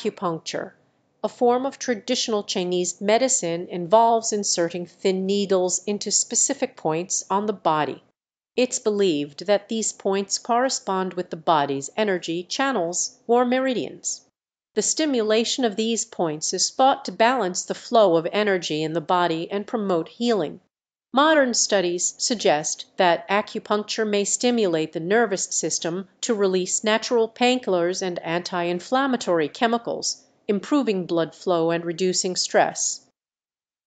acupuncture, a form of traditional Chinese medicine, involves inserting thin needles into specific points on the body. It's believed that these points correspond with the body's energy channels or meridians. The stimulation of these points is thought to balance the flow of energy in the body and promote healing. Modern studies suggest that acupuncture may stimulate the nervous system to release natural painkillers and anti-inflammatory chemicals, improving blood flow and reducing stress.